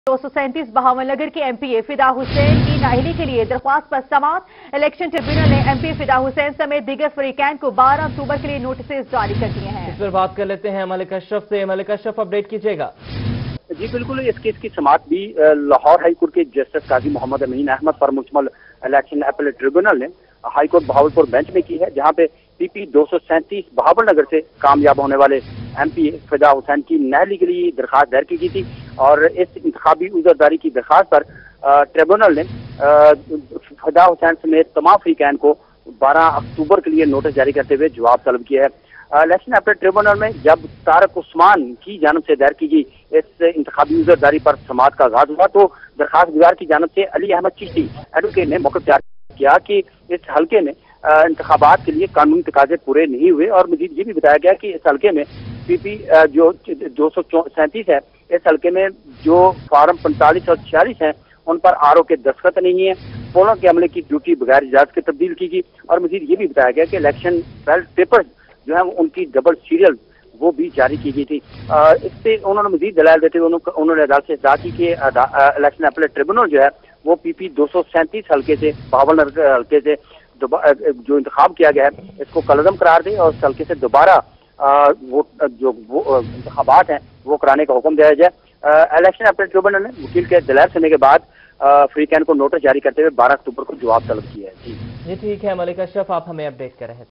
237 बहावलनगर के MPA फिदा हुसैन की नाअहली के लिए दरख्वास्त पर समाअत। इलेक्शन ट्रिब्यूनल ने MPA फिदा हुसैन समेत दीगर फरीकैन को 12 अक्टूबर के लिए नोटिस जारी कर दिए हैं। इस पर बात कर लेते हैं मलिक अशरफ से। मलिक अशरफ, अपडेट कीजिएगा। जी बिल्कुल, इस केस की समाअत भी लाहौर हाई कोर्ट के जस्टिस काजी मोहम्मद अमीन अहमद पर मुश्तमिल इलेक्शन अपीलेट ट्रिब्यूनल ने हाई कोर्ट बहावलपुर बेंच में की है, जहां पे PP 237 बहावलनगर से कामयाब होने वाले MPA फिदा हुसैन की नाअहली के लिए दरखास्त दायर की गई थी। और इस इंतखाबी उज़रदारी की दरखास्त पर ट्रिब्यूनल ने फिदा हुसैन समेत तमाम फरीकैन को 12 अक्टूबर के लिए नोटिस जारी करते हुए जवाब तलब किया है। इलेक्शन अपीलेट ट्रिब्यूनल में जब तारक उस्मान की जानब से दायर की गई इस इंतखाबी उज़रदारी पर समाअत का आगाज हुआ, तो दरखास्त गुजार की जानब से अली अहमद चिश्ती एडवोकेट ने मौक़िफ़ जारी किया कि इस हल्के में इंतखाबात के लिए कानूनी तकाजे पूरे नहीं हुए। और मजीद ये भी बताया गया कि इस हल्के में PP जो 237 है, इस हल्के में जो फार्म 45 और 46 हैं उन पर RO के दस्तखत नहीं है। पोलों के अमले की ड्यूटी बगैर इजाजत के तब्दील की गई। और मजीद ये भी बताया गया कि इलेक्शन बैलेट पेपर्स जो है उनकी डबल सीरियल वो भी जारी की गई थी। इस पे उन्होंने मजीद दलाल देते हुए उन्होंने अदालत से इत्तला की कि इलेक्शन अपीलेट ट्रिब्यूनल जो है वो PP 237 हल्के से बहावलनगर हल्के से जो इंतखाब किया गया है इसको कलअदम करार दे और इस हल्के से दोबारा वो इंतखाबात हैं वो कराने का हुक्म दिया जाए। इलेक्शन अपीलेट ट्रिब्यूनल ने वकील के दलाल सुनने के बाद फरीकैन को नोटिस जारी करते हुए 12 अक्टूबर को जवाब तलब किया है। जी ठीक है मलिक अशरफ, आप हमें अपडेट कर रहे हैं।